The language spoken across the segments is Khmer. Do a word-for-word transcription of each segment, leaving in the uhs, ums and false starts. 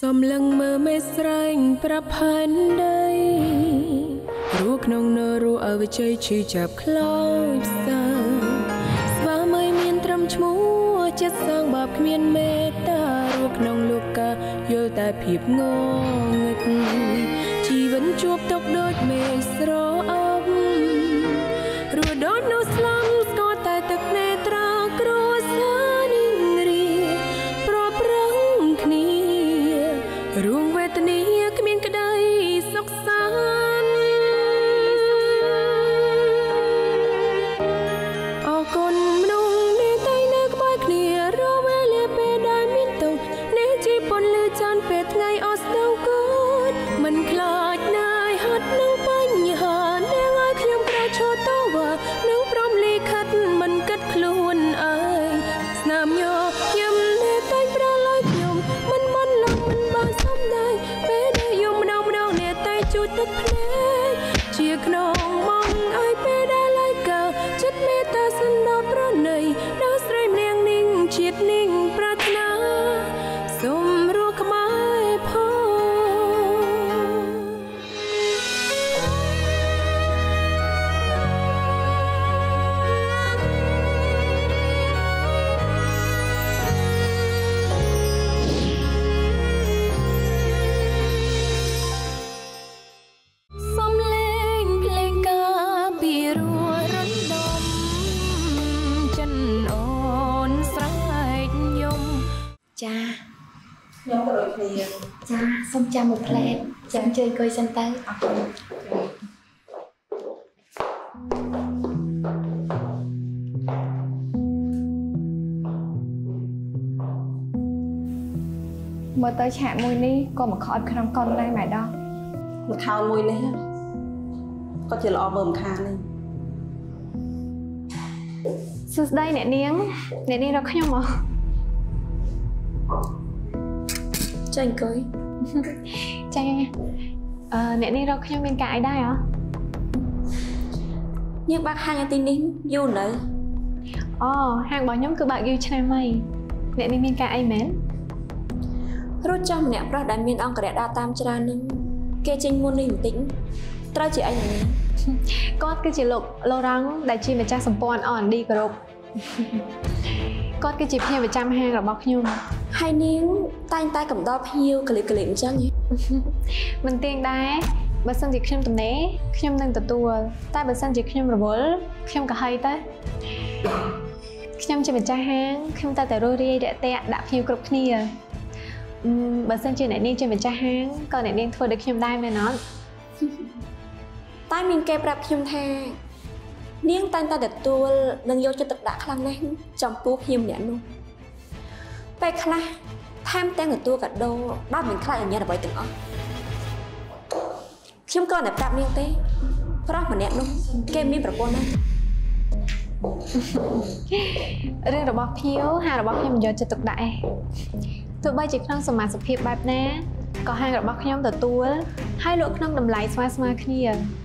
សំឡឹងមើមេស្រែងប្រផានដីរូក្នុងនរអវិជ័យឈឺចាប់ខ្លោចផ្សាស្វាមីមានត្រឹមឈ្មោះចិត្តសាងបាបគ្មានមេត្តារូក្នុងលោកកាយល់តែភាពងងឹតជីវិតជួបទុកដូចមេស្រអប់រស់ដូចនៅស្លាប់ស្គាល់តែទឹកនេត្រាគ្រួសារនិរីប្រប្រឹងគ្នារួងវេទនាគ្មានក្តីសុខសាន្តអរគុណមនុស្សនេះតែនៅក្បែរគ្នារវេលាពេលដែលមានទុកនេះជីពន្លឺចានពេលថ្ងៃអស់ស្ដៅគូតមិនខ្លាចណាយហាត់នឹងបញ្ហានាងឲ្យខ្ញុំក្រោយឈរតវ៉ានឹងព្រមលីខិតមិនគិតខ្លួនឯងស្នាមញញឹមនេះតែប្រឡាយខ្ញុំមិនមិនឡងមិនបានសំដែងពេលដែលយំម្ដងម្ដងនេះតែជូតទឹកភ្នែកជាក្នុងមកឲ្យពេលដែលឡាយកើចិត្តមេត្តាសន្តោសប្រណីដល់ស្រីម្នាក់និងជាតិនិងប្រាថ្នាសូមរស់ក្បែរផងសំលេងភ្លេងការពីរួរំដុំចិនអូនស្រែកយំចាខ្ញុំក៏ដូចគ្នាចាសូមចាំមួយផ្លែចាំជួយអង្គុយសិនទៅអរគុណមើលទៅឆាកមួយនេះក៏មកខោតក្នុងកុនដែរម៉ែដងមកខោមួយនេះក៏ជាល្អមើលមិនខាននេះសួស្ដីអ្នកនាងអ្នកនាងរកខ្ញុំមកចាអង្គុយចាអឺអ្នកនាងរកខ្ញុំមានការអីដែរហ៎នាងបើកហាងទីនេះយូរនៅអូហាងរបស់ខ្ញុំគឺបើកយូរឆ្នាំហើយអ្នកនាងមានការអីមែនរត់ចាំម្នាក់ប្រុសដែលមានអង្គរៈដើរតាមច្រើននឹងគេចេញមុននេះបន្តិចត្រូវជាអីនេះគាត់គឺជាលោកឡូរ៉ង់ដែលជាម្ចាស់សម្ព័ន្ធ អារ អេន ឌី គោរពគាត់គឺជាភ្ញៀវប្រចាំហាងរបស់ខ្ញុំហើយនាងតែងតែកំដរភ្ញៀវកលិបកលិបអញ្ចឹងមិនទៀងដែរបើសិនជាខ្ញុំទំនេរខ្ញុំនឹងទទួលតែបើសិនជាខ្ញុំរវល់ខ្ញុំក៏ហីទៅខ្ញុំជាម្ចាស់ហាងខ្ញុំតែតែរស់រាយរាក់ទាក់ដាក់ភ្ញៀវគ្រប់គ្នាបើសិនជាអ្នកនាងជាម្ចាស់ហាងក៏អ្នកនាងធ្វើដូចខ្ញុំដែរមែនអត់តែមានគេប្រាប់ខ្ញុំថានាងតែងតែទទួលនឹងយកចិត្តទុកដាក់ខ្លាំងណាស់ចំពោះភ្ញៀវម្នាក់នោះពេលខ្លះថែមទាំងទទួលកាដូដោយមិនខ្លាចអញ្ញាតអ្វីទាំងអស់ខ្ញុំក៏តែប្រាប់នាងទេប្រុសម្នាក់នោះគេមានប្រពន្ធហើយរឿងរបស់ភ្ញៀវហាងរបស់ខ្ញុំយកចិត្តទុកដាក់ឯងទោះបីជាក្នុងសមាជិកភាពបែបណាក៏ហាងរបស់ខ្ញុំទទួលហើយលក់ក្នុងតម្លៃស្មើស្មើគ្នា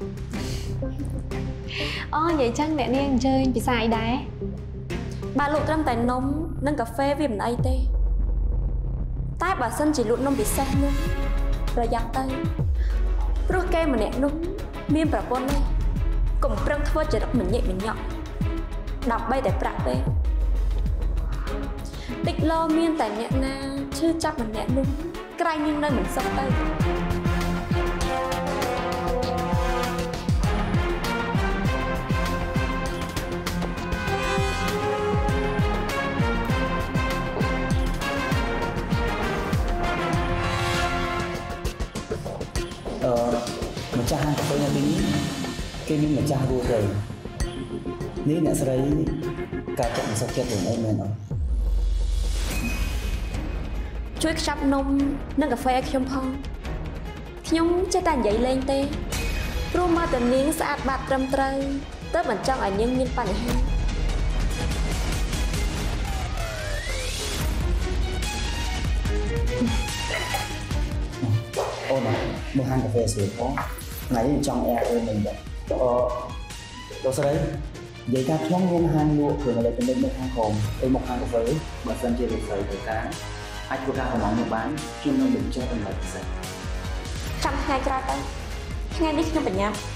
អូនិយាយចឹងអ្នកនាងអញ្ជើញពិសាអីដែរបើលក់ត្រឹមតែនំនិងកាហ្វេវាមិនអីទេតែបើសិនជាលក់នំពិសេសនោះប្រយ័ត្នទៅព្រោះគេម្នាក់នោះមានប្រពន្ធហើយកុំប្រឹងធ្វើចរិតមញិមញក់ដើម្បីតែប្រាក់ពេកតិចឡមានតែអ្នកណាឈឺចាប់ម្នាក់នោះក្រែងនឹងនៅមិនសុខទៅអឺម្ចាស់ហាងកាហ្វេនៅទីនេះគេមានម្ចាស់រស់ទៅនេះអ្នកស្រីកើតចិត្តមិនសុខចិត្តរឿងអីមែនអត់ជួយខ្ចប់នំនិងកាហ្វេឲ្យខ្ញុំផងខ្ញុំចេះតែនិយាយលេងទេព្រោះមើលតែនាងស្អាតបាតត្រឹមត្រូវទើបមិនចង់ឲ្យនាងមានបញ្ហាអូនមកហាងកាហ្វេស្រួលផងថ្ងៃនេះចង់អែអឺមិនដែរអឺលោកស្រីនិយាយថាខ្ញុំមានហាងលក់គ្រឿងអេឡិចត្រូនិកនៅខាងក្រោមទៅមកហាងកាហ្វេបើសិនជាលោកស្រីត្រូវការអាចធ្វើការកន្លងមកបានខ្ញុំនឹងបញ្ចុះតម្លៃពិសេសចាំថ្ងៃក្រោយទៅថ្ងៃនេះខ្ញុំបញ្ញាប់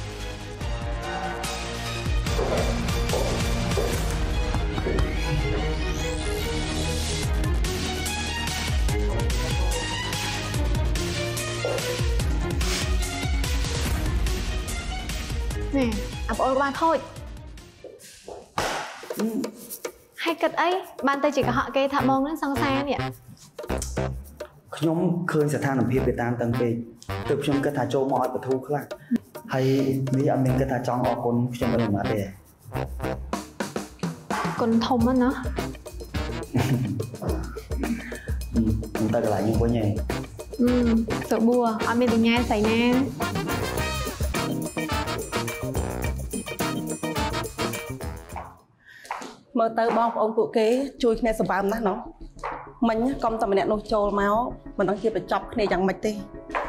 នេះអាប្អូនបានខូចហើយគិតអីបានទៅជាកុហកគេថាបងនឹងសង្សារនេះខ្ញុំឃើញស្ថានភាពវាតានតឹងពេកទើបខ្ញុំគិតថាចូលមកឲ្យបធូរខ្លះហើយនេះអត់មានគិតថាចង់អរគុណខ្ញុំអីមិនទេគុណធំណាស់ខ្ញុំទៅកន្លែងខ្ញុំវិញហ៎អឺសុបួរអត់មានបញ្ញាស្អីណាមើលទៅបងប្អូនពួកគេជួយគ្នាសម្បើមណាស់ណោះមិញកុំតែម្នាក់នោះចូលមកមិនដឹងជាបញ្ចប់គ្នាយ៉ាងម៉េចទេ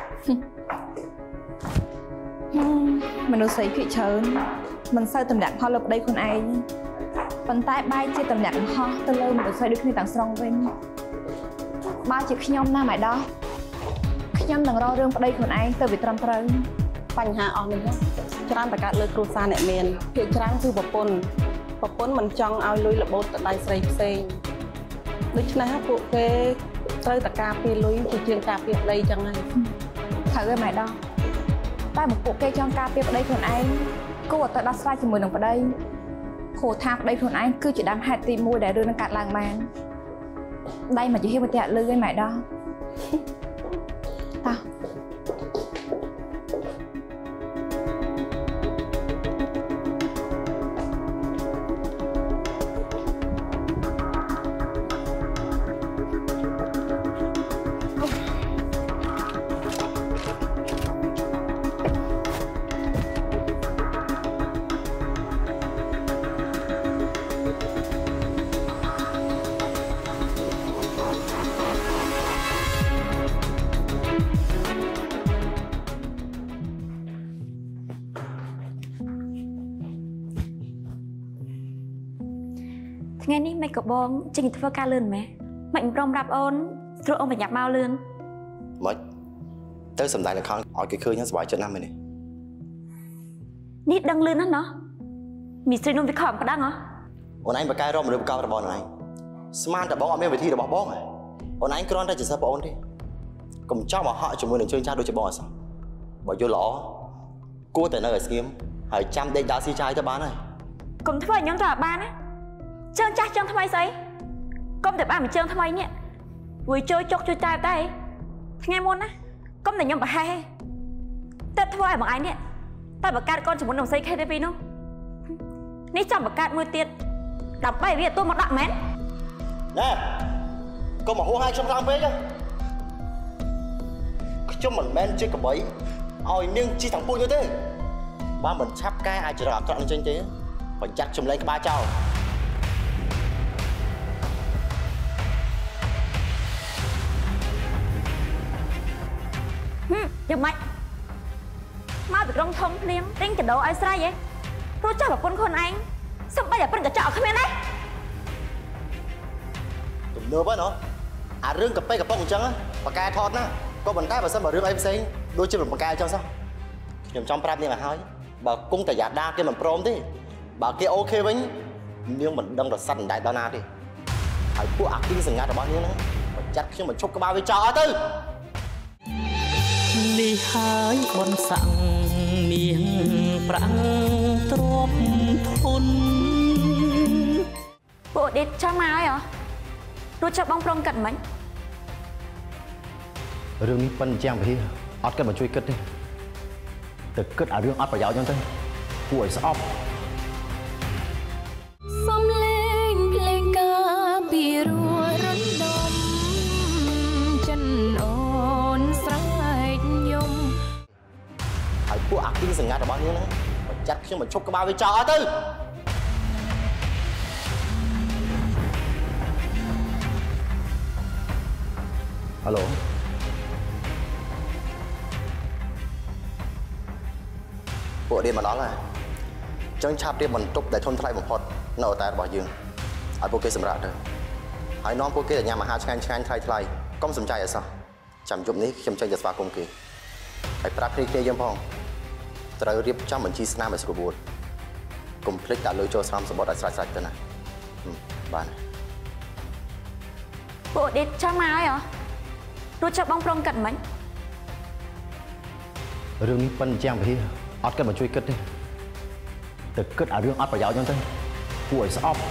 មនុស្សស្រីភាគច្រើនមិនសូវតម្លាក់ផលលើប្តីខ្លួនឯងប៉ុន្តែបែរជាតម្លាក់កំហុសទៅលើមនុស្សស្រីដូចគ្នាទាំងស្រុងវិញបើជាខ្ញុំណាម៉ែដោះខ្ញុំនឹងរករឿងប្តីខ្លួនឯងទៅវាត្រឹមត្រូវបញ្ហាអស់នេះច្រើនតែកើតលើគ្រួសារអ្នកមានភាគច្រើនគឺប្រពន្ធប្រពន្ធមិនចង់ឲ្យលុយរបូតទៅដៃស្រីផ្សេងដូច្នេះពួកគេត្រូវតែការពារលុយជាជាងការពារប្តីចឹងហើយត្រូវហើយម៉ែដោះតែមកពួកគេចង់ការពារប្តីខ្លួនឯងគួរតែដោះស្រាយជាមួយនឹងប្តីព្រោះថាប្តីខ្លួនឯងគឺជាដើមហេតុទីមួយដែលរឿងនឹងកើតឡើងបានដៃមកជាហៀបទៅលឺឯម៉ែដោះតោះថ្ងៃនេះមិនក៏បងចេញធ្វើការលឿនម៉េចមិនព្រមរាប់អូនស្រួលអូនបញ្ញាប់មកលឿនមិនទៅសម្ដែងល្ខោនឲ្យគេឃើញសប្បាយចិត្តណាស់មែនទេនេះដឹងលឿនណាស់ណោះមីស្រីនោះវាខំក្តឹងហ៎អូនឯងបកកែរកមនុស្សបកករបស់អូនឯងស្មានតែបងអត់មានវិធីរបស់បងហ៎អូនឯងគ្រាន់តែជាសិស្សបងអូនទេកុំចង់មកហក់ជាមួយនឹងជើងចាស់ដូចជាបងអសោះបើយល់ល្អគួរតែនៅឲ្យស្ងៀមហើយចាំដេកដើរស៊ីចាយទៅបានហើយកុំធ្វើឲ្យខ្ញុំទៅឲ្យបានណាជើងចាស់ជើងថ្មីស្អីកុំតែបានមួយជើងថ្មីនេះវាជួយចុកជួយតែតែថ្ងៃមុនណាកុំតែខ្ញុំប្រហែសតែធ្វើឲ្យបងឯងនេះតែបង្កើតកូនជាមួយនឹងស្រី ខេ ទី ពី នោះនេះចង់បង្កើតមួយទៀតដើម្បីវាទូមកដាក់មែនណែកុំមកហួសឲ្យខ្ញុំឡើងពេកខ្ញុំមិនមែនជាកបីឲ្យនាងជីទាំងពួយនោះទេបើមិនឆាប់កែអាចរកអាក្រក់នឹងចេញទេបញ្ចាត់ចម្លែងក្បាលចោលយ៉ាងម៉េចមកពីក្រុងធំភ្លាមទិញកដោឲ្យស្រីហ៎ព្រោះចាស់ប្រពន្ធខ្លួនឯងសំបីតែប្រិនកញ្ចក់គ្មានទេទំនើបហ្នឹងអារឿងកាប៉េកំប៉ុងអញ្ចឹងបកកែថតណាក៏ប៉ុន្តែបើសិនបើរឿងអីផ្សេងដូចជាបកកែអញ្ចឹងសោះខ្ញុំចង់ប្រាប់នាងឲ្យហើយបើគង់តែយ៉ាដាគេមិនព្រមទេបើគេអូខេវិញនាងមិនដឹងរសិតអណ្ដែតដល់ណាទេហើយពួកអាគីសង្កាត់របស់នាងហ្នឹងបញ្ចាត់ខ្ញុំបញ្ឈប់ក្បាលវាចោលអត់ទៅនេះហើយបនសាំងនាងប្រាំងទ្របធនពួកដេតចាំមកហើយហ៎រួចចាប់បងប្រុងគិតមិនរឿងនេះប៉ិនជាងវិហាអត់គិតមកជួយគិតទេទៅគិតឲ្យរឿងអត់ប្រយោជន៍អញ្ចឹងទៅគួរឲ្យស្អប់សំលេងភ្លេងការពីរួរំដុំចិនអូនស្រែកយំហើយពួកអាគីសង្កាត់របស់នាងហ្នឹងបញ្ចាត់ខ្ញុំបញ្ឈប់ក្បាលវាចោលឲ្យទៅហៅឡូពួករៀនមកដល់ហើយចឹងឆាប់រៀបបន្ទប់ដែលធន់ថ្លៃបំផុតនៅតែរបស់យើងឲ្យពួកគេសម្រាប់ទៅហើយនាំពួកគេទៅញ៉ាំអាហារឆ្ងាញ់ឆ្ងាញ់ថ្លៃថ្លៃកកុំសំចៃអសោះចាំយប់នេះខ្ញុំចេញទៅស្វាគមន៍គេហើយប្រាប់គ្នាគ្នាយើងផងត្រូវរៀបចំបញ្ជីស្នាមឲ្យស្រួលបួលកុំភ្លេចដាក់លុយចូលស្នាមសម្បត្តិឲ្យស្រេចស្រេចទៅណាបានពួកដេតចាំមកហើយហ៎រួចចាប់បងប្រងកាត់មិនរឿងនេះប៉ិនជាងវិហាអត់គិតមកជួយគិតទេទៅគិតឲ្យរឿងអត់ប្រយោជន៍ហ្នឹងទៅគួរឲ្យស្អប់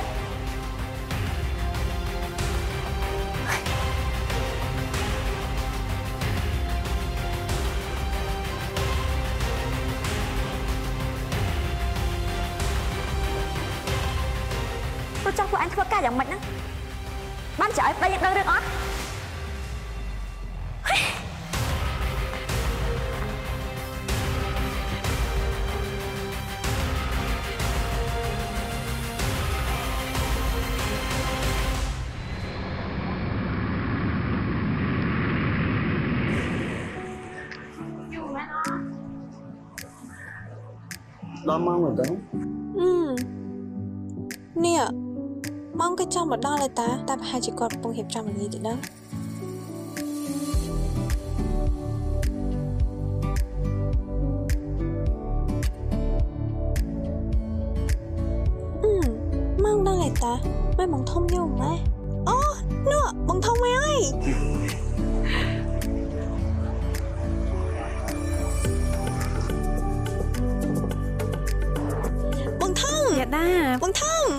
រួចចាប់ពួកអញធ្វើការយ៉ាងម៉េចហ្នឹងបានចៅឲ្យប្តីយើងដឹងរឿងអត់ដល់ម៉ោងមិនដឹងនេះម៉ោងក៏ចង់មកដល់ហើយតាតែប្រហែលជាគាត់កំពុងរៀបចំលីទៀតដឹងអឺម៉ោងដល់ហើយតាមិនបងធំយូរម៉ែអូនោះបងធំមកហើយបងធំយ៉ាដាបងធំ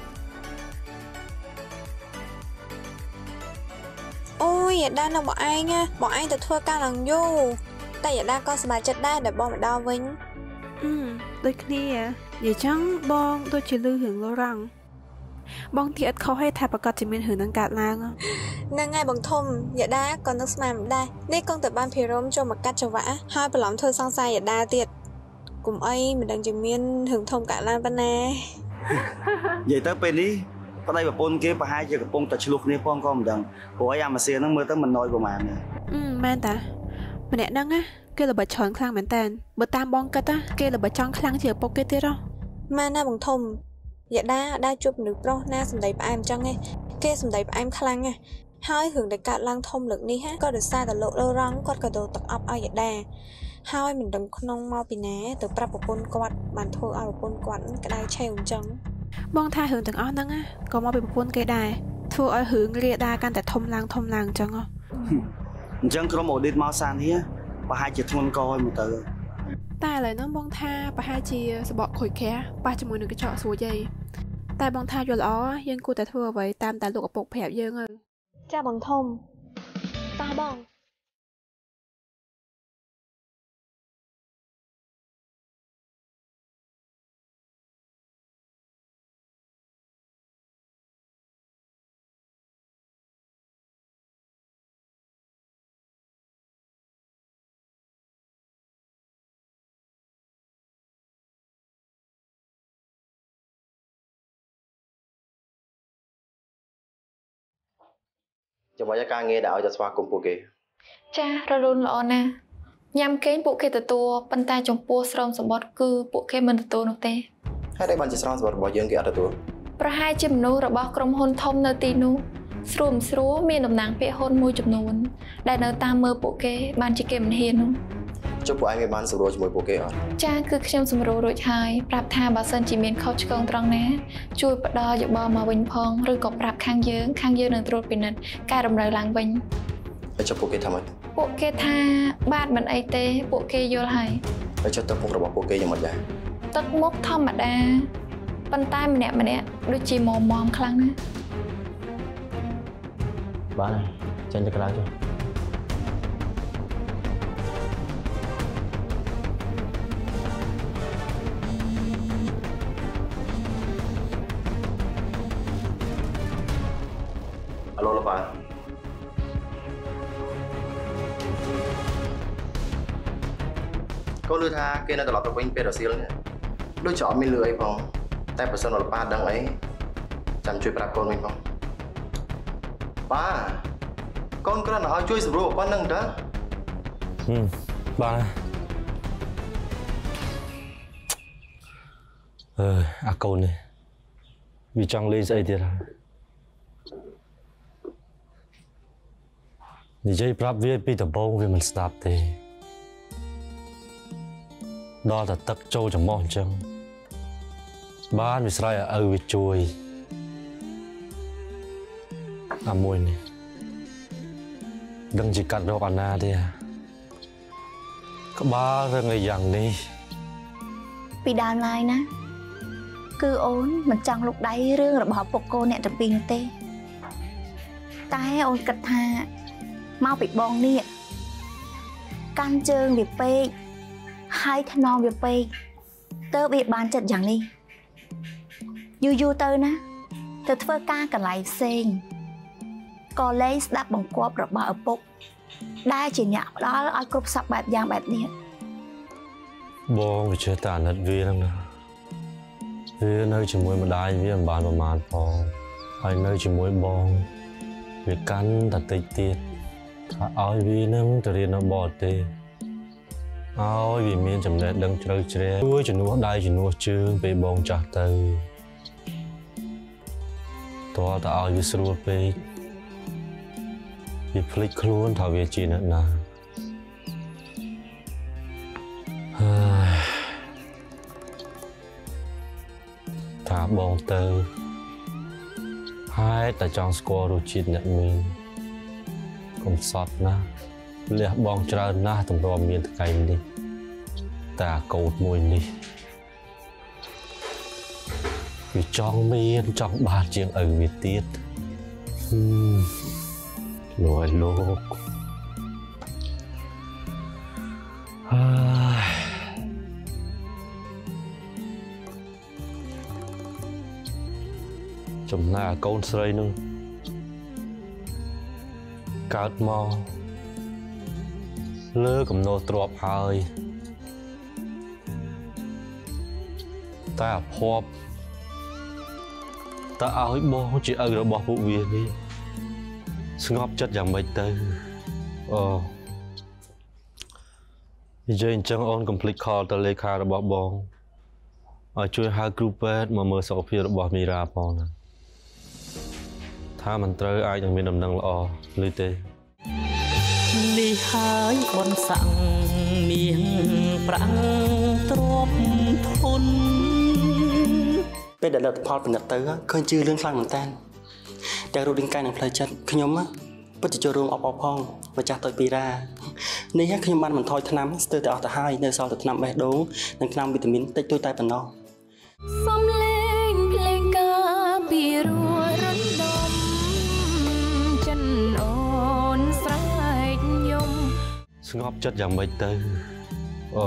អូយយ៉ាដានៅបងឯងបងឯងទៅធ្វើការឡើងយូរតែយ៉ាដាក៏សប្បាយចិត្តដែរដែលបងមកដល់វិញអឺដូចគ្នានិយាយចឹងបងដូចជាលឺរឿងលរ៉ង់បងទីអត់ខុសទេថាប្រកាសជាមានរឿងនឹងកើតឡើងហ្នឹងហើយបងធំយ៉ាដាក៏នឹកស្មានមិនដែរនេះគង់តែបានភិរមចូលមកកាត់ចង្វាក់ហើយបន្លំធ្វើសង្សារយ៉ាដាទៀតគុំអីមិនដឹងជាមានរឿងធំកើតឡើងប៉ុណ្ណានិយាយទៅពេលនេះប្តីប្រពន្ធគេប្រហែលជាកំពុងតែឆ្លោះគ្នាផងក៏មិនដឹងព្រោះអាម៉ាស៊ីនហ្នឹងមើលទៅមិនណយប្រហែលទេអឺមែនតាម្នាក់ហ្នឹងណាគេល្បិចច្រើនខ្លាំងមែនតើបើតាមបងគិតណាគេល្បិចចង់ខ្លាំងជាឪពុកគេទៀតហ៎ម៉ែណាបងធំយ៉ាដាដែរជួបមនុស្សប្រុសណាសម្ដីផ្អែមចឹងឯងគេសម្ដីផ្អែមខ្លាំងណាស់ហើយរឿងដែលកើតឡើងធំលើកនេះក៏ដោយសារតែលោកររងគាត់ក៏ដូរទឹកអប់ឲ្យយ៉ាដាហើយមិនដឹងក្នុងមកពីណាទៅប្រាប់ប្រពន្ធគាត់បានធ្វើឲ្យប្រពន្ធគាត់ក្តៅឆេវអញ្ចឹងបងថារឿងទាំងអស់ហ្នឹងក៏មកពីប្រពន្ធគេដែរធ្វើឲ្យរឿងរាដាកាន់តែធំឡើងធំឡើងអញ្ចឹងហ៎អញ្ចឹងក្រុមអូឌីតមកសាននេះប្រហែលជាធ្ងន់កឲ្យមកទៅតែឥឡូវហ្នឹងបងថាប្រហែលជាសបកខូចក្រាស់ប៉ះជាមួយនឹងកញ្ចក់ស្រួយឯងតែបងថាយល់ល្អយើងគួរតែធ្វើអ្វីតាមតែលោកឪពុកប្រាប់យើងហើយចាបងធំតោះបងចាំបាច់ការងារដែលឲ្យទៅស្វាគមន៍ពួកគេចារលូនល្អណាស់ញ៉ាំគេពួកគេទទួលប៉ុន្តែចំពោះស្រោមសម្បត្តិគឺពួកគេមិនទទួលនោះទេហើយតែបានជាស្រោមសម្បត្តិរបស់យើងគេអត់ទទួលប្រហែលជាមនុស្សរបស់ក្រុមហ៊ុនធំនៅទីនោះស្រួលស្រួលមានតំណាងពាក្យហ៊ុនមួយចំនួនដែលនៅតាមមើលពួកគេបានជាគេមិនហ៊ាននោះចុះពួកឯងមានបានសម្រួលជាមួយពួកគេអត់ចាគឺខ្ញុំសម្រួលរួចហើយប្រាប់ថាបើសិនជាមានខុសឆ្គងត្រង់ណាជួយផ្ដល់យោបល់មកវិញផងឬក៏ប្រាប់ខាងយើងខាងយើងនឹងត្រួតពិនិត្យកែតម្រូវឡើងវិញហើយចុះពួកគេថាម៉េចពួកគេថាបាទមិនអីទេពួកគេយល់ហើយហើយចុះទឹកមុខរបស់ពួកគេយ៉ាងម៉េចដែរទឹកមុខធម្មតាប៉ុន្តែម្នាក់ម្នាក់ដូចជាមមមខ្លាំងណាស់បានហើយចេញទៅក្រៅចុះអាឡូលោកប៉ាកូនលឺថាគេនៅត្រឡប់ទៅវិញពេលរសៀលនេះដូចជាអត់មានលឺអីផងតែបើសិនលោកប៉ាដឹងអីចាំជួយប្រាប់កូនវិញផងប៉ាកូនគ្រាន់តែឲ្យជួយសម្រួលប៉ុណ្្នឹងតើហឹមបាទអឺអាកូននេះវាចង់លេងស្អីទៀតហើយនិយាយប្រាប់វាពីដំបូងវាមិនស្ដាប់ទេដល់តែទឹកចូលច្រមុះអញ្ចឹងបានវាស្រ័យឲ្យឪវាជួយអាមួយនេះដឹងជាកាត់រកអាណាទេក្បាលរឹងឲ្យយ៉ាងនេះពីដើមឡើយណាគឺអូនមិនចង់លុកដៃរឿងរបស់ពុកកូនអ្នកទាំងពីរនោះទេតែអូនគិតថាមកពីបងនេះកាន់ជើងវាពេកហើយថ្នមវាពេកទើបវាបានចិត្តយ៉ាងនេះយូរយូរទៅណាទៅធ្វើការកន្លែងផ្សេងក៏លែងស្ដាប់បង្គាប់របស់ឪពុកដែលជាអ្នកផ្ដល់ឲ្យគ្រប់សពបែបយ៉ាងបែបនេះបងវាជឿតែអាណិតវាហ្នឹងណាវានៅជាមួយម្ដាយវាមិនបានប្រមាណផងហើយនៅជាមួយបងវាកាន់តែតិចទៀតថាឲ្យវានឹងទៅរៀននៅបរទេសឲ្យវាមានចំណេះដឹងជ្រៅជ្រែងជួយជំនួសដៃជំនួសជើងពេលបងចាស់ទៅតើតើឲ្យវាស្រួលពេកវាភ្លេចខ្លួនថាវាជាអ្នកណាហើយថាបងទៅហើយតែចង់ស្គាល់រសជាតិអ្នកមានកុំសត់ណាលះបងច្រើនណាស់តម្រាំមានថ្ងៃនេះតែកូនមួយនេះវាចង់មានចង់បានជាងឪវាទៀតលោកឲ្យលោកហើយចំណែកកូនស្រីនឹងកើតមកលើកំណោទ្របហើយតែអភ័ព្វតើឲ្យបងជាឪរបស់ពួកវានេះស្ងប់ចិត្តយ៉ាងម៉េចទៅអូនិយាយអញ្ចឹងអូនកុំភ្លេចខលទៅលេខារបស់បងឲ្យជួយហៅគ្រូពេទ្យមកមើលសុខភាពរបស់មីរ៉ាផងណាថាមិនត្រូវអាចនឹងមានដំណឹងល្អឬទេនេះហើយបនសាំងនាងប្រាំងទ្របធនពេលដែលលទ្ធផលពិនិត្យទៅឃើញជឿរឿងខ្លាំងមែនតើតែរូបរាងកាយនិងផ្លូវចិត្តខ្ញុំពិតជាចូលរួមអបអរផងម្ចាស់តូចពីរ៉ានេះខ្ញុំបានបន្ថយថ្នាំស្ទើរតែអស់ទៅហើយនៅសល់តែថ្នាំបេះដូងនិងថ្នាំវីតាមីនតិចតួចតែប៉ុណ្ណោះសំលេងភ្លេងការពីរួរំដុំចិនអូនស្រែកញោមស្ងប់ចិត្តយ៉ាងម៉េចទៅអូ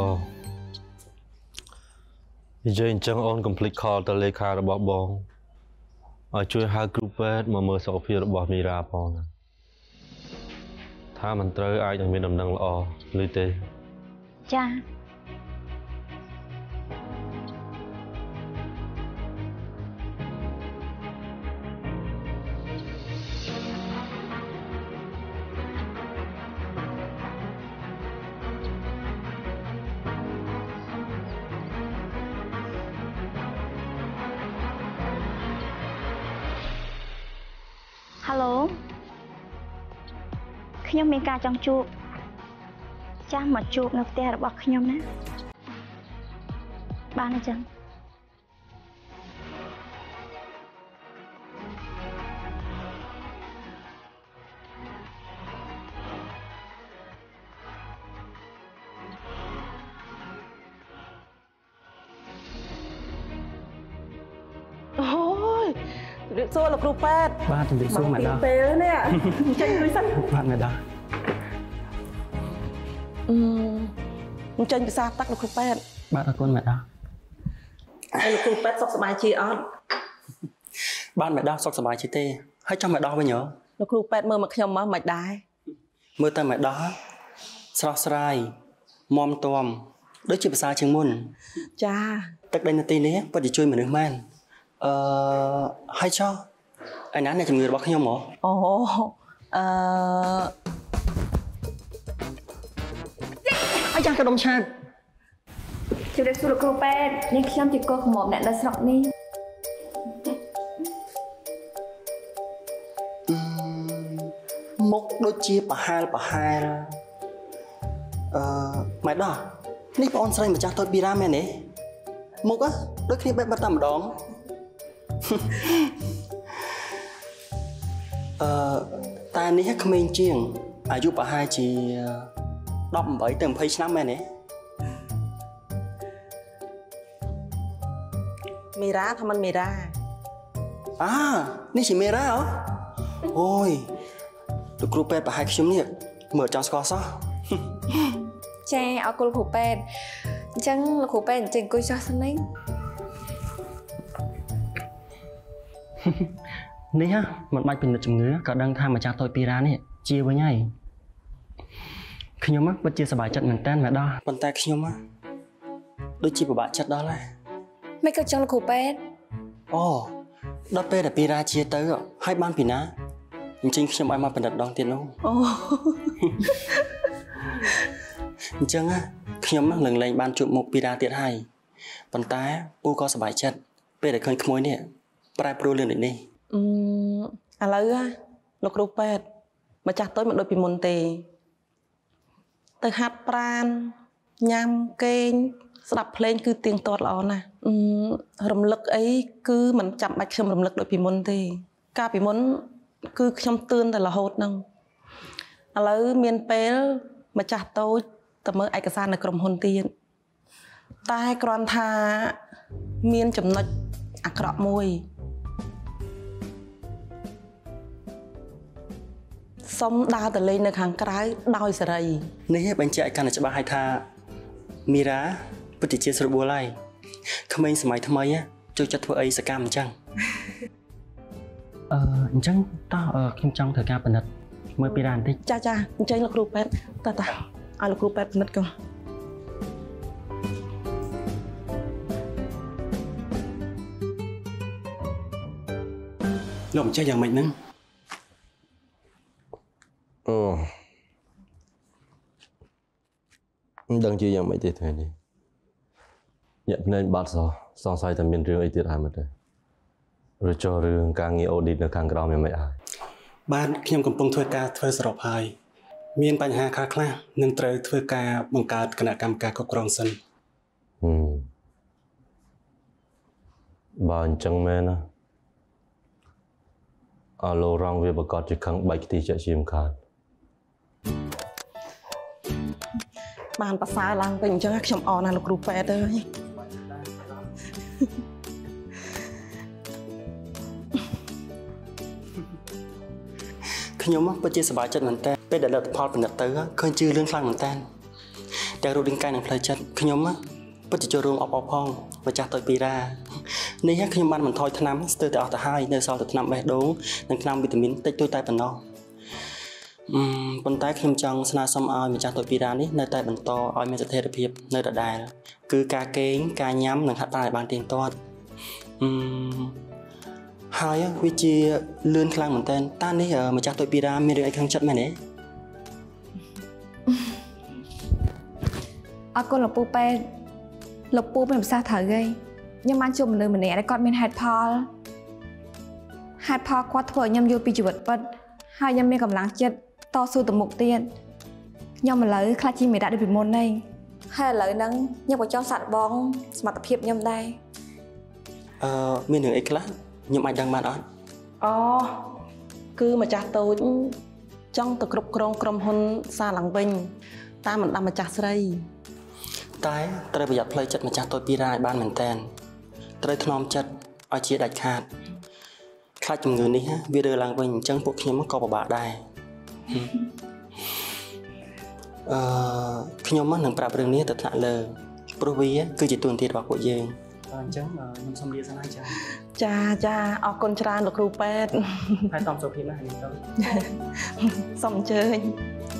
និយាយអញ្ចឹងអូនកុំភ្លេចខលទៅលេខារបស់បងឲ្យជួយហៅគ្រូពេទ្យមកមើលសុខភាពរបស់មីរ៉ាផងណាថាមិនត្រូវអាចនឹងមានដំណឹងល្អឬទេចាហៅឡូខ្ញុំមានការចង់ជួបចាំមកជួបនៅផ្ទះរបស់ខ្ញុំណាបានអញ្ចឹងអូយរៀបសួរលោកគ្រូពេទ្យបាទជំរាបសួរម្ដងពេលនេះចេញពីសិនបាទម្ដងអឺចេញភាសាតាក់លោកគ្រូពេទ្យបាទអរគុណម្ដងហើយលោកគ្រូពេទ្យសុខសប្បាយជាអត់បានម្ដងសុខសប្បាយជាទេហើយចង់ម្ដងវិញហ៎លោកគ្រូពេទ្យមើលមកខ្ញុំមកមិនដែរមើលតែម្ដងស្រស់ស្រាយមមទាំដូចជាភាសាជាងមុនចាទឹកដីនៅទីនេះពិតជាជួយមនុស្សមែនអឺហើយចុះឯណាអ្នកជំងឺរបស់ខ្ញុំហ៎អូអឺអាយ៉ាកដុំឆាតជម្រាបសួរលោកគ្រូពេទ្យនេះខ្ញុំជាកូនកំមអ្នកនៅស្រុកនេះមុខដូចជាប្រហែលប្រហែលអឺម៉ែដោះនេះបងស្រីម្ចាស់តូចពីរ៉ាមែនទេមុខដូចគ្នាបែបបាត់តែម្ដងអឺតែនេះក្មេងជាងអាយុប្រហែលជាដប់ប្រាំទៅยี่สิบឆ្នាំមែនទេមេរ៉ាថាមិនមេរ៉ាអានេះជាមេរ៉ាហ៎អូយលោកគ្រូពេទ្យប្រហែលខ្ញុំនេះមើលចង់ស្គាល់សោះចាអរគុណគ្រូពេទ្យអញ្ចឹងលោកគ្រូពេទ្យអញ្ចឹងអង្គុយចោះសិននេះនេះហ៎មិនបាច់ពិនិត្យជំងឺក៏ដឹងថាម្ចាស់តូចពីរ៉ានេះជាវិញហើយខ្ញុំពិតជាសប្បាយចិត្តមែនតើម្ដងប៉ុន្តែខ្ញុំដូចជាពិបាកចិត្តដល់ហើយមិនក៏ចង់លោកគ្រូពេទ្យអូដល់ពេលដែលពីរ៉ាជាទៅហើយបានពីណាអញ្ចឹងខ្ញុំឲ្យមកពិនិត្យដងទៀតនោះអូអញ្ចឹងខ្ញុំនឹងលែងបានជួបមុខពីរ៉ាទៀតហើយប៉ុន្តែពូក៏សប្បាយចិត្តពេលដែលឃើញក្មួយនេះប្រែប្រួលលឿនដូចនេះអឺឥឡូវលោកគ្រូពេទ្យម្ចាស់តូចមិនដូចពីមុនទេទៅហាត់ប្រាណញ៉ាំគេងស្ដាប់ភ្លេងគឺទៀងទាត់ល្អណាស់រំលឹកអីគឺមិនចាំបាច់ខ្ញុំរំលឹកដូចពីមុនទេកាលពីមុនគឺខ្ញុំទឿនតែរហូតហ្នឹងឥឡូវមានពេលម្ចាស់តូចទៅមើលឯកសារនៅក្រុមហ៊ុនទៀតតែគ្រាន់ថាមានចំណុចអាក្រក់មួយសុំដើរទៅលេងនៅខាងក្រៅដោយសេរីនេះបញ្ជាក់ឲ្យកាន់តែច្បាស់ឲ្យថាមីរ៉ាពិតជាស្រួលហើយក្មេងសម័យថ្មីចូលចិត្តធ្វើអីសកម្មអញ្ចឹងអឺអញ្ចឹងតោះខ្ញុំចង់ធ្វើការពិនិត្យមើលពីរ៉ាបន្តិចចាចាអញ្ចឹងលោកគ្រូពេទ្យតោះតោះឲ្យលោកគ្រូពេទ្យពិនិត្យកុំលោកអញ្ចឹងយ៉ាងម៉េចហ្នឹងអូមិនដឹងជាយ៉ាងម៉េចទេថ្ងៃនេះញាក់ភ្នែកបាត់សោះសង្ស័យតែមានរឿងអីទៀតហើយមើលទៅឬចោះរឿងការងារអូឌីតនៅខាងក្រោមយ៉ាងម៉េចហើយបាទខ្ញុំកំពុងធ្វើការធ្វើសរុបហើយមានបញ្ហាខ្លះខ្លះនឹងត្រូវធ្វើការបង្កើតគណៈកម្មការគ្រប់គ្រងសិនហឹមបើអញ្ចឹងមែនណាអឡូរងវាប្រកាសជាខឹងបែកខ្ទិះជាក់ជាមិនខានបានប្រសើរឡើងវិញអញ្ចឹងខ្ញុំអរណាស់លោកគ្រូពេទ្យអើយខ្ញុំពិតជាសប្បាយចិត្តមែនតើពេលដែលលទ្ធផលពិនិត្យទៅឃើញជឿលឿនខ្លាំងមែនតើតែរូបរាងកាយនិងផ្លូវចិត្តខ្ញុំពិតជាចូលរួមអបអរផងម្ចាស់តូចពីរ៉ានេះខ្ញុំបានបន្ថយថ្នាំស្ទើរតែអស់ទៅហើយនៅសល់តែថ្នាំបេះដូងនិងថ្នាំវីតាមីនតិចតួចតែប៉ុណ្ណោះអឺប៉ុន្តែខ្ញុំចង់ស្នើសុំឲ្យម្ចាស់តូចពីរ៉ានេះនៅតែបន្តឲ្យមានស្ថិរភាពនៅដដែលគឺការគេងការញ៉ាំនិងហាត់ប្រាណឲ្យបានទៀងទាត់អឺហើយវាជាលឿនខ្លាំងមែនតើតានេះម្ចាស់តូចពីរ៉ាមានរឿងអីក្នុងចិត្តមែនទេអរគុណលោកពូពេទ្យលោកពូមានប្រសាសន៍ត្រូវហើយខ្ញុំបានជួបមនុស្សម្នាក់ដែលគាត់មានហេតុផលហេតុផលគាត់ធ្វើឲ្យខ្ញុំយល់ពីជីវិតពិតហើយខ្ញុំមានកម្លាំងចិត្តតស៊ូទៅមុខទៀតខ្ញុំឥឡូវខ្លាចជាមេរ៉ាដូចពីមុនហើយហើយឥឡូវហ្នឹងខ្ញុំក៏ចង់សាក់បងសមត្ថភាពខ្ញុំដែរអឺមានរឿងអីខ្លះខ្ញុំអាចដឹងបានអត់អូគឺម្ចាស់តូចចង់ទៅគ្រប់គ្រងក្រុមហ៊ុនសាឡើងវិញតាមមិនដាំម្ចាស់ស្រីតែត្រូវប្រយ័ត្នផ្លូវចិត្តម្ចាស់តូចពីរ៉ាឲ្យបានមែនតើត្រូវថ្នមចិត្តឲ្យជាដាច់ខាតខ្លាចជំងឺនេះវារើឡើងវិញអញ្ចឹងពួកខ្ញុំក៏ពិបាកដែរអឺខ្ញុំនឹងប្រាប់រឿងនេះទៅថ្នាក់លើព្រោះវាគឺជាទួនាទីរបស់ពួកយើងអញ្ចឹងខ្ញុំសូមលាសិនហើយចាចាចាអរគុណច្រើនលោកគ្រូពេទ្យហើយតំសុខភាពណាស់នេះទៅសូមអញ្ជើញ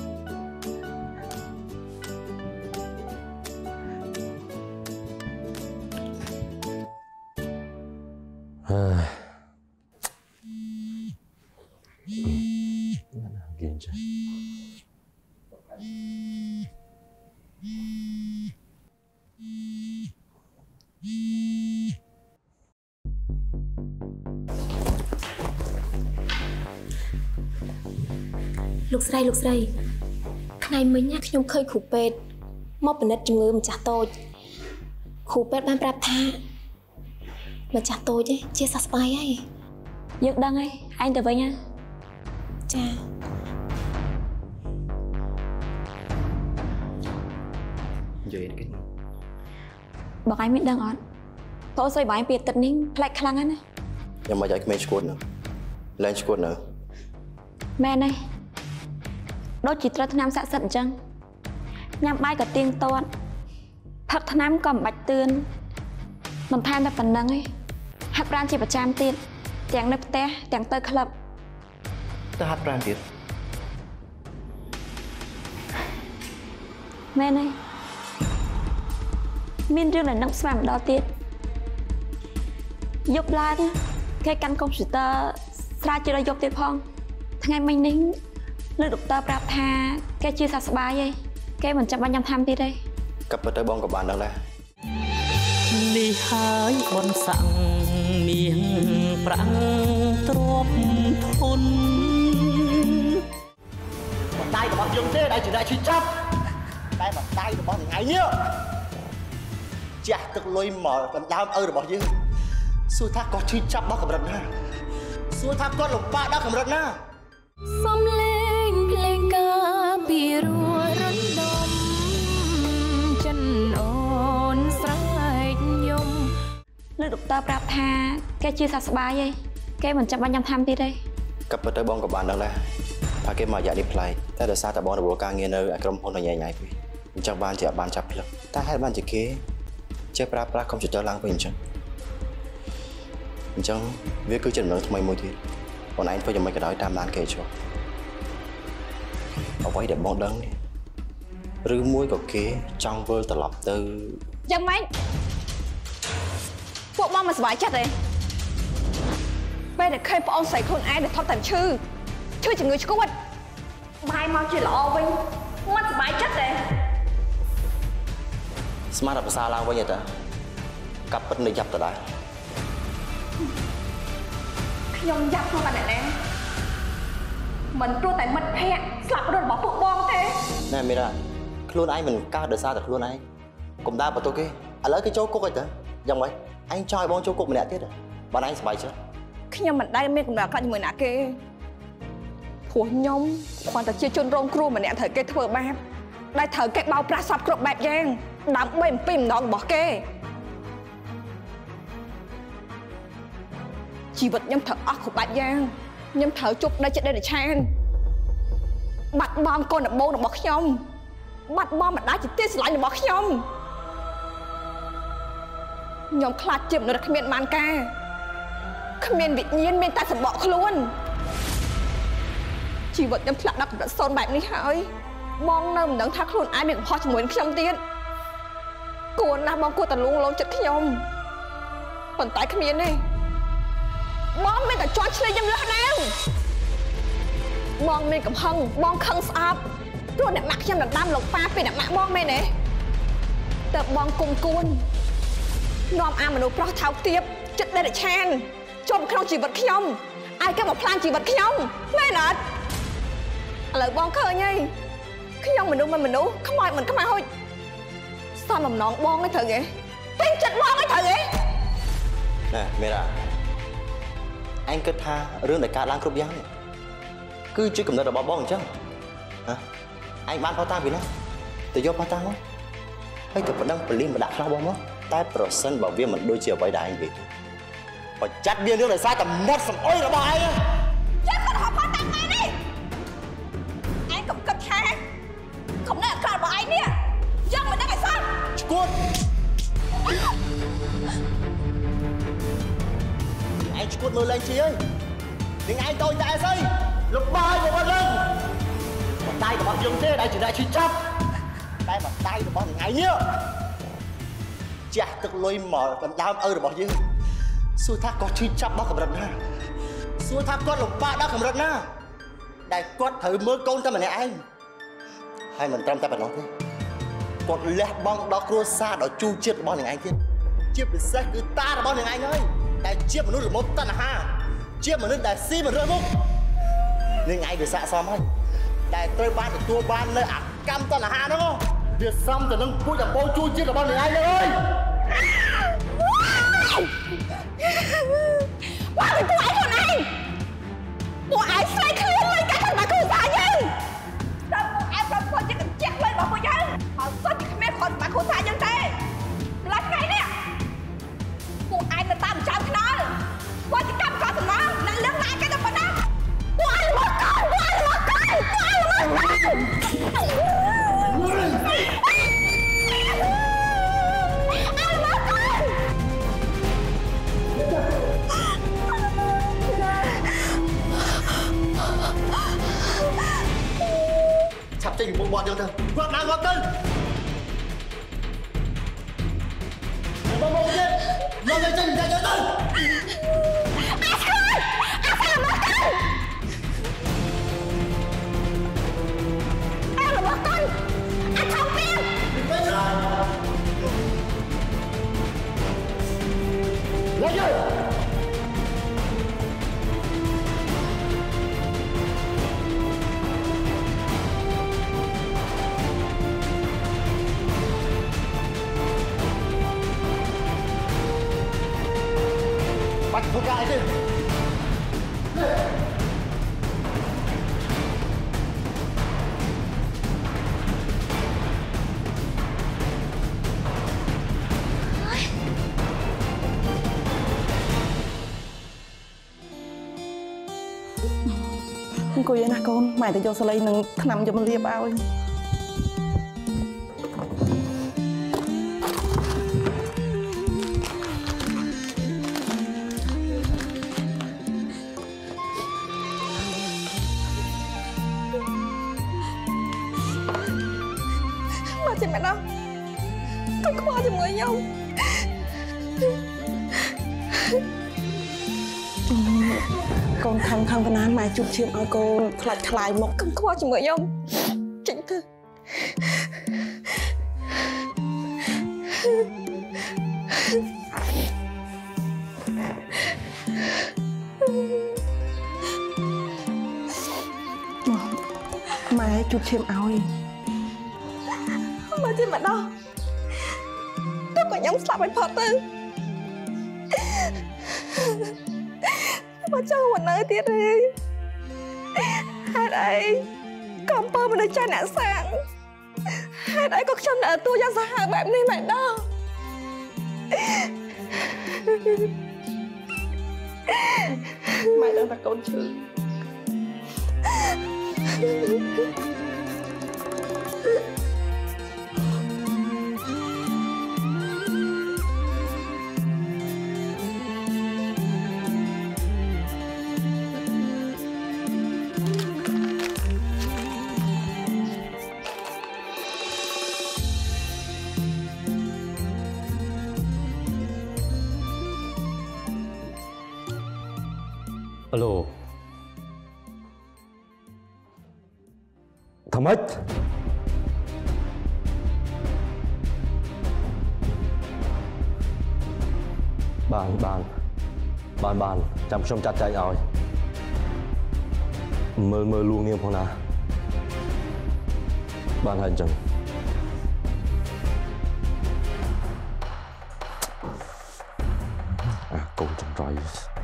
ហឺគិនចាលោកស្រីលោកស្រីថ្ងៃមិញណាខ្ញុំឃើញគ្រូពេទ្យមកពិនិត្យជំងឺម្ចាស់តូចគ្រូពេទ្យបានប្រាប់ថាម្ចាស់តូចជាសះស្បើយហើយយើងដឹងហើយឯងទៅវិញណាចានិយាយគេបងឯងមានដឹងអត់តោះស្រីបងឯងពីទឹកនេះផ្លែកខ្លាំងណាស់ណាខ្ញុំមកឲ្យក្មេងឈួតនៅលែងឈួតនៅមែនទេដូចជាត្រូវថ្នាំស័ក្តិសិទ្ធអញ្ចឹងញ៉ាំបាយក៏ទៀងទាត់ផឹកថ្នាំក៏មិនបាច់ទឿនមិនថែមតែប៉ុណ្្នឹងទេហាត់ប្រាណជាប្រចាំទៀតទាំងនៅផ្ទះទាំងទៅក្លឹបទៅហាត់ប្រាណទៀតមែនទេមានរឿងដែលនឹកស្មានម្ដងទៀតយប់ឡើងគេកាន់កុំព្យូទ័រស្រាវជ្រាវយប់ទៀតផងថ្ងៃមិញនេះលើដុកទ័រប្រាប់ថាគេជាសះស្បើយហើយគេមិនចាំបាច់ញ៉ាំថ្នាំទៀតទេក៏ពិតទៅបងក៏បានដឹងដែរនេះហើយបនសាំងនាងប្រាំងទ្របធនបណ្ដៃរបស់យើងទេដែលជាអ្នកឈឺចាប់តែបណ្ដៃរបស់ថ្ងៃនេះជះទឹកលុយមកដណ្ដើមឪរបស់យើងសួរថាគាត់ឈឺចាប់ដល់កម្រិតណាសួរថាគាត់លំបាកដល់កម្រិតណាសំលេងភ្លេងការពីរួរំដំចិនអូនស្រែកយំលើដុកទ័រប្រាប់ថាគេជាសះស្បើយហើយគេមិនចាំបាច់ញ៉ាំថ្នាំទៀតទេក៏ពិតទៅបងក៏បានដឹងដែរថាគេមករយៈនេះប្លែកតែដោយសារតែបងរវល់ការងារនៅឯក្រុមហ៊ុនញ៉ៃញ៉ៃពេកអញ្ចឹងបានជាអត់បានចាប់ផ្លឹកតែហេតុបានជាគេចេះប្រើប្រាស់កុំព្យូទ័រឡើងវិញអញ្ចឹងអញ្ចឹងវាគឺជាដំណឹងថ្មីមួយទៀតបងឯងធ្វើយ៉ាងម៉េចក៏ដោយតាមដានគេចុះអ្វីដែលបងដឹងនេះឬមួយក៏គេចង់វិលត្រឡប់ទៅយ៉ាងម៉េចពួកបងមិនសប្បាយចិត្តទេពេលដែលឃើញប្អូនស្រីខ្លួនឯងដែលថប់តែឈឺឈឺជំងឺឆ្កួតបាយមកជាល្អវិញមិនសប្បាយចិត្តទេស្មានតែភាសាឡើងវិញទេកាប់ពិតនៅយ៉ាប់តដែរខ្ញុំយ៉ាប់ខ្លួនតែណែមិនព្រោះតែមិត្តភ័ក្តិស្លាប់រត់របស់ពួកបងទេណែមីរ៉ាខ្លួនឯងមិនកើតដោយសារតែខ្លួនឯងកុំដើរបន្ទោសគេឥឡូវគេចូលគុកហើយតើយ៉ាងម៉េចឯងចង់ឲ្យបងចូលគុកម្នាក់ទៀតបងឯងសប្បាយចិត្តខ្ញុំមិនដែលមានកម្រិតអាក្រក់ជាមួយណាគេព្រោះខ្ញុំគ្រាន់តែជាជនរងគ្រោះម្នាក់ត្រូវគេធ្វើបាបដែលត្រូវគេបោកប្រាស់សពគ្រប់បែបយ៉ាងដើម្បីអំពីម្ដងរបស់គេជីវិតខ្ញុំត្រូវអស់គ្រប់បែបយ៉ាងខ្ញុំត្រូវជប់នៅចិត្តដេរឆានបាត់បង់កូនដំបូងរបស់ខ្ញុំបាត់បង់ម្ដាយជាទីស្រឡាញ់របស់ខ្ញុំខ្ញុំខ្លាចជាមនុស្សគ្មានបានការគ្មានវិញ្ញាណមានតែសម្បកខ្លួនជីវិតខ្ញុំធ្លាក់ដល់កម្រិតសូន្យបែបនេះហើយបងនៅមិនដឹងថាខ្លួនឯងមានកំហុសជាមួយនឹងខ្ញុំទៀតគួរណាស់បងគួរតែលួងលោមចិត្តខ្ញុំប៉ុន្តែគ្មានទេបងមានតែជាប់ឆ្លេងខ្ញុំលះដាវបងមានកំហឹងបងខឹងស្អប់ព្រោះអ្នកម៉ាក់ខ្ញុំដណ្ដើមលោកប៉ាពីអ្នកម៉ាក់បងមែនទេតើបងគុំគួននាំអាមនុស្សប្រុសថោកទាបចិត្តដេរឆានជុំក្នុងជីវិតខ្ញុំឲ្យគេមកផ្លាញជីវិតខ្ញុំមែនអត់ឥឡូវបងឃើញហើយខ្ញុំមនុស្សមិនមនុស្សខ្មោចមិនខ្មោចសំបំណងបងឯងត្រូវទេពេញចិត្តបងឯងត្រូវទេណែមេរ៉ាអញគិតថារឿងដែលកើតឡើងគ្រប់យ៉ាងនេះគឺជាកំណត់របស់បងអញ្ចឹងហ៎អញបានផុសតាំងពីណាទៅយកផុសតាំងមកហើយទៅប្តឹងប៉ូលីសមកដាក់ខ្លះបងមកតែប្រសិនបើវាមិនដូចជាអ្វីដែលអញនិយាយទេបើចាត់វារឿងដោយសារតែមាត់សំអុយរបស់ឯងចាំគាត់ហៅផុសតាំងមកនេះឯងកុំគិតថាកុំនៅអាក្រក់របស់ឯងនេះយ៉ាងមិនដឹងឲ្យសោះឈួតឯងឈួតមើលឡើងជាអើយនឹងឯងតូចតែស្អីលំបាយមកអត់ឡើងបណ្ដៃរបស់យើងទេដែលជាអ្នកឈឺចាប់តែបណ្ដៃរបស់នឹងឯងនេះជះទឹកលុយមកដណ្ដើមឪរបស់យើងសួរថាគាត់ឈឺចាប់ដល់កម្រិតណាសួរថាគាត់លំបាកដល់កម្រិតណាដែលគាត់ត្រូវមើលកូនតែម្នាក់ឯងហើយមិនត្រឹមតែប៉ុណ្ណោះទេគាត់លះបង់ដល់គ្រួសារដល់ជូរជាតិរបស់នឹងឯងទៀតជាពិសេសគឺតារបស់នឹងឯងហើយដែលជាមនុស្សល្មមតណ្ហាជាមនុស្សដែលស៊ីមិនរើសមុខនឹងឯងវាស័កសមហើយដែលត្រូវបានទទួលបាននៅអាកម្មតណ្ហាហ្នឹងវាសំទៅនឹងពូជអបោជួជាតិរបស់អ្នកឯងអើយមកទៅពួកឯងខ្លួនឯងពួកឯងស្លេកខ្លួនលុយកាក់ខាងគ្រួសារយើងដល់ពួកឯងប្រពន្ធជាកញ្ចក់លុយរបស់ពួកយើងហើយសុទ្ធតែគ្មានខុសច្បាប់គ្រួសារយើងទេកន្លះថ្ងៃនេះពួកឯងនៅតាមចាំខ្នល់ពួកជាកម្មករសំណងនៅលឹងណាគេទៅប៉ុណ្ណាពួកឯងមកកូនពួកឯងមកកូនពួកឯងមកកូនឆាប់ចេញពីមុខមាត់យើងទៅគាត់ដើរគាត់ទៅមកមកទៀតយកទៅចេញទៅទៅទៅអាស្គូអាស្គូមកទៅអារបស់កូនអាថងពីទៅ来人！把头盖住。 អង្គុយឯណាកូនម៉ែទៅយកសលៃនឹងថ្នាំយកមកលាបឲ្យមកចេញមកដល់កុំខ្វល់ជាមួយខ្ញុំកូនខំខំកណានម៉ែជប់ឈាមឲ្យកូនខ្លាច់ខ្លាយមកកុំខ្វល់ជាមួយខ្ញុំចេញទៅម៉ែជប់ឈាមឲ្យមកចេញមកដល់ទុកឲ្យខ្ញុំស្លាប់ឲ្យផុតទៅមកចូលមកនៅទៀតទេហេតុអីកំពើមនុស្សចាស់អ្នកសាងហេតុអីក៏ខ្ញុំនៅទូយ៉ាងសាហាវបែបនេះមិនដល់ម៉ែដឹងថាកូនឈឺអាឡូថាម៉េចបានបានបានបានចាំខ្ញុំចាត់ចែងឲ្យមើលមើលលួងនាងផងណាបានហើយអញ្ចឹងអាកូនចង្រៃ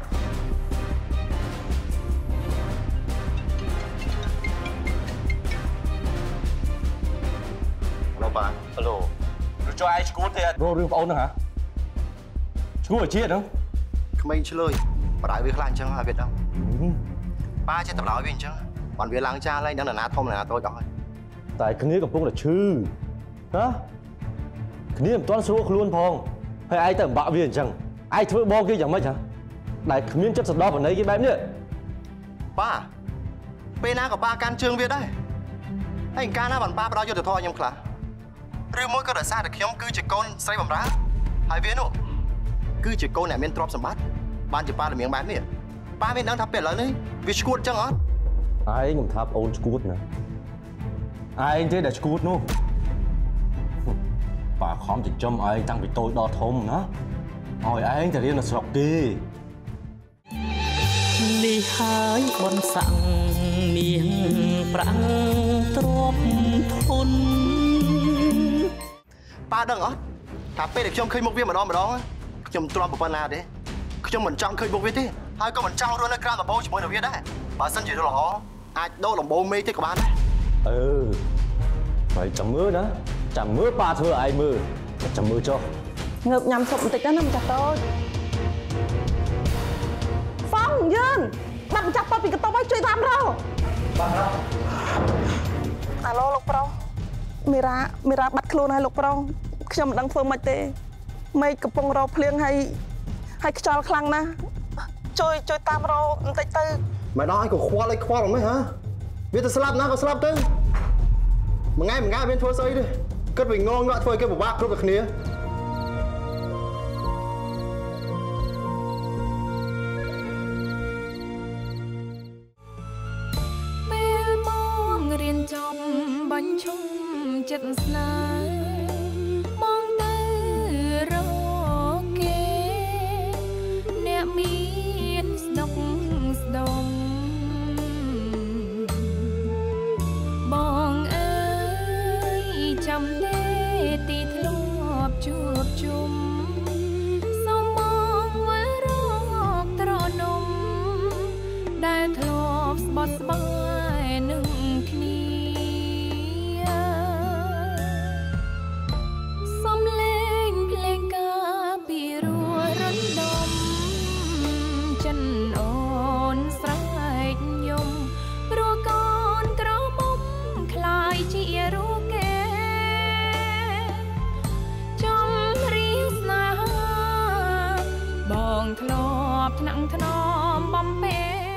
បាទអាឡូឬចុះឯងឈួតទេរករឿងប្អូនហ្នឹងហ៎ឈួតជាតិហ្នឹងក្មេងឆ្លើយបដៅវាខ្លាំងអញ្ចឹងហើយវាដឹងប៉ាចេះតម្រោយវាអញ្ចឹងបានវាឡើងចាស់ឡើងដឹងណាធំណាតូចដល់ហើយតែគ្នាកំពុងតែឈឺណាគ្នាមិនទាន់ស្រួលខ្លួនផងហើយឯងទៅអំបាក់វាអញ្ចឹងឯងធ្វើបងគេយ៉ាងម៉េចហ៎ដែលគ្មានចិត្តសន្តោសប្រណីគេបែបនេះប៉ាពេលណាក៏ប៉ាកាន់ជើងវាដែរហើយកាលណាបានប៉ាផ្ដោតយុទ្ធធម៌ខ្ញុំខ្លះឬមួយក៏ដោយសារតែខ្ញុំគឺជាកូនស្រីបំរើហើយវានោះគឺជាកូនអ្នកមានទ្រព្យសម្បត្តិបានជាប៉ាល្មៀងបែបនេះប៉ាមានដឹងថាពេលឥឡូវនេះវាឈួតចឹងអត់ឯងខ្ញុំថាប្អូនឈួតណាឯងទេដែលឈួតនោះប៉ាខំចិញ្ចឹមឯងតាំងពីតូចដល់ធំណាឲ្យឯងទៅរៀននៅស្រុកគេនេះហើយបនសាំងនាងប្រាំងទ្របធនប៉ាដឹងអត់ថាពេលដែលខ្ញុំឃើញមុខវាម្ដងម្ដងខ្ញុំទ្រាំប៉ុណ្ណាទេខ្ញុំមិនចង់ឃើញមុខវាទេហើយក៏មិនចង់រស់នៅក្រៅដំបូងជាមួយនឹងវាដែរបើសិនជារស់ល្អអាចដូរដំបូងមេទៀតក៏បានដែរអឺហើយចាំមើលណាចាំមើលប៉ាធ្វើឯងមើលចាំមើលចុះងើបញ៉ាំសុបបន្តិចណាម្ចាស់តូចហ្វងយើងបាត់ម្ចាស់តូចពីកន្ទប់ឲ្យជួយតាមរកបាទអាឡូលោកប្រុសមីរ៉ាមីរ៉ាបាត់ខ្លួនហើយលោកប្រុសខ្ញុំមិនដឹងធ្វើម៉េចទេមេឃកំពុងរោភ្លៀងហើយហើយខ្យល់ខ្លាំងណាស់ជួយជួយតាមរកបន្តិចទៅមិនដល់ឲ្យក៏ខ្វល់ឲ្យខ្វល់ហ្មងហ៎វាទៅស្លាប់ណាក៏ស្លាប់ទៅមួយថ្ងៃមួយថ្ងៃមានធ្វើស្អីទេគិតពីងងងាក់ធ្វើឲ្យគេពិបាកគ្រប់តែគ្នាពេលបងរៀនចប់បាញ់ឈុំចិត្តស្នេហ៍បងទៅរកគេអ្នកមានស្ដុកស្ដុំបងអើយចាំទេទីធ្លាប់ជួបជុំសូមបងវិលរកត្រនំដែលធ្លាប់ស្បត់ស្បាយនឹងគ្នាសំលេងភ្លេងការពីររំដុំចិនអូនស្រែកយំព្រោះកូនក្រមុំខ្លាយជារូបគេចំរៀងស្នេហាបងធ្លាប់ថ្នាក់ថ្នមបំពេ